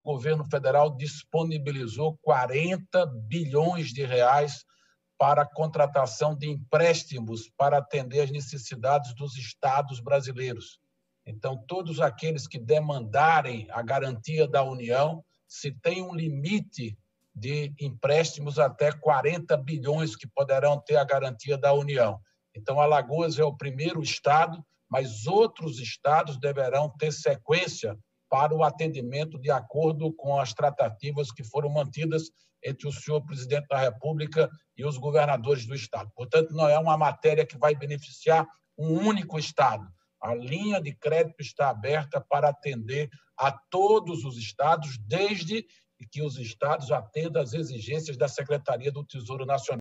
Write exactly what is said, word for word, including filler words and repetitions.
governo federal disponibilizou quarenta bilhões de reais para a contratação de empréstimos para atender às necessidades dos estados brasileiros. Então, todos aqueles que demandarem a garantia da União, se tem um limite de empréstimos até quarenta bilhões que poderão ter a garantia da União. Então, Alagoas é o primeiro estado, mas outros estados deverão ter sequência para o atendimento de acordo com as tratativas que foram mantidas entre o senhor presidente da República e os governadores do estado. Portanto, não é uma matéria que vai beneficiar um único estado. A linha de crédito está aberta para atender a todos os estados, desde que os estados atendam às exigências da Secretaria do Tesouro Nacional.